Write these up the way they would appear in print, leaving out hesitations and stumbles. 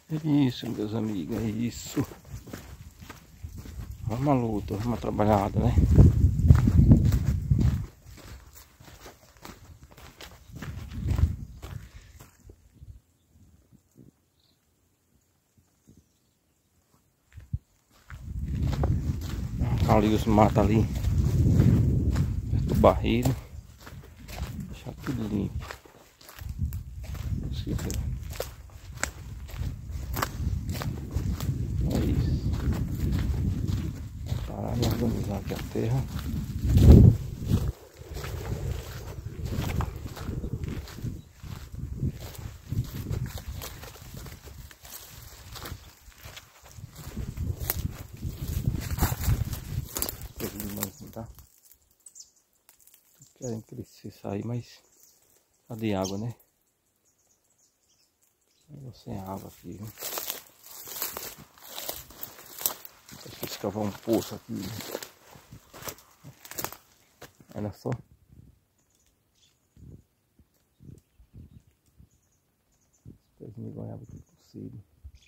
É isso, meus amigos, é isso. Vamos à luta, vamos à trabalhada, né? Ali os matos ali, perto do barreiro. Deixar tudo limpo. É isso. Parar e organizar aqui a terra. Tá? Querem crescer, sair, mas cadê água, né? Eu sem água aqui, viu? Deixa eu escavar um poço aqui. Olha só. Espero que me ganhar o que possível.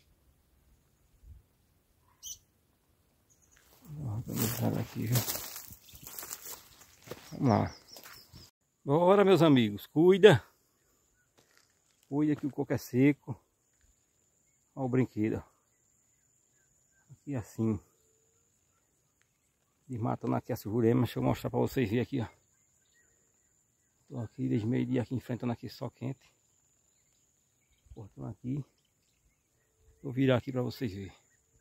Vou organizar aqui, viu? Vamos lá. Bora, meus amigos. Cuida. Cuida que o coco é seco. Olha o brinquedo. Aqui assim. Desmatando aqui a Jurema. Deixa eu mostrar para vocês verem aqui, ó. Tô aqui desde meio-dia aqui enfrentando aqui sol quente. Cortando aqui. Vou virar aqui para vocês verem.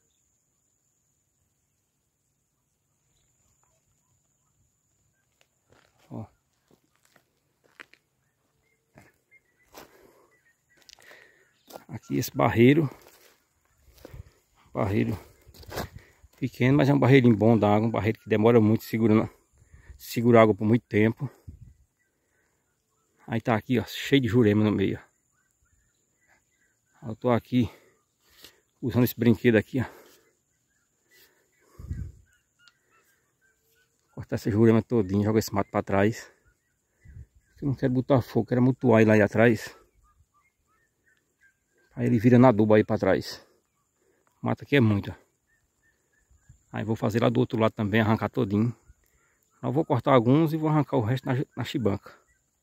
Ó. Aqui esse barreiro pequeno, mas é um barreirinho bom da água, um barreiro que demora muito segura água por muito tempo. Aí tá aqui, ó, cheio de jurema no meio. Eu tô aqui usando esse brinquedo aqui, ó. Cortar essa jurema todinha, joga esse mato pra trás. Eu não quero botar fogo, quero amontoar ele aí atrás. Aí ele vira na adubo aí pra trás. O mato aqui é muito. Aí vou fazer lá do outro lado também, arrancar todinho. Eu vou cortar alguns e vou arrancar o resto na chibanca.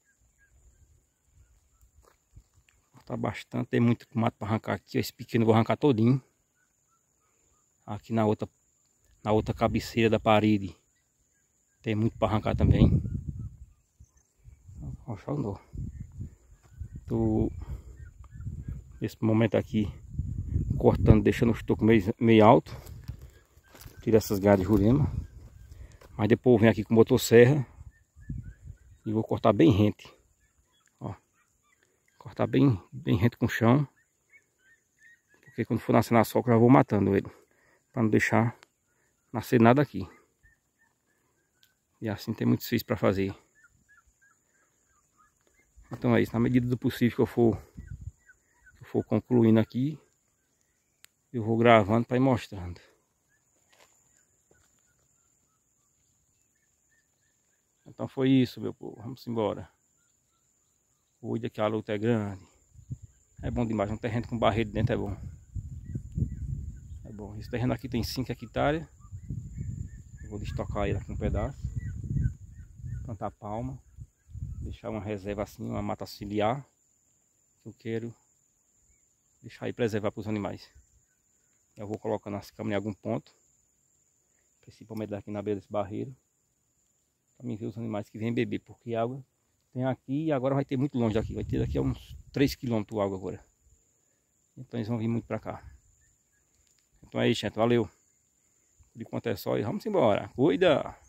Cortar bastante, tem muito mato para arrancar aqui. Esse pequeno eu vou arrancar todinho. Aqui na outra cabeceira da parede tem muito para arrancar também. Tô nesse momento aqui cortando, deixando os tocos meio alto. Tira essas galhas de jurema. Mas depois eu venho aqui com motosserra e vou cortar bem rente. Ó, cortar bem rente com o chão. Porque quando for nascer na soca eu já vou matando ele. Para não deixar nascer nada aqui. E assim tem muito serviço para fazer. Então é isso, na medida do possível que eu for concluindo aqui, eu vou gravando para ir mostrando. Então foi isso, meu povo, vamos embora. Cuida que a luta é grande. É bom demais, um terreno com barreiro dentro é bom. É bom, esse terreno aqui tem 5 hectares. Eu vou destocar ele aqui um pedaço. Plantar palma. Deixar uma reserva assim, uma mata ciliar. Eu quero deixar aí preservar para os animais. Eu vou colocando as câmeras em algum ponto. Principalmente aqui na beira desse barreiro. Para mim ver os animais que vêm beber. Porque a água tem aqui e agora vai ter muito longe daqui. Vai ter daqui a uns 3 km de água agora. Então eles vão vir muito para cá. Então é isso, gente. Valeu. Por enquanto é só e vamos embora. Cuida!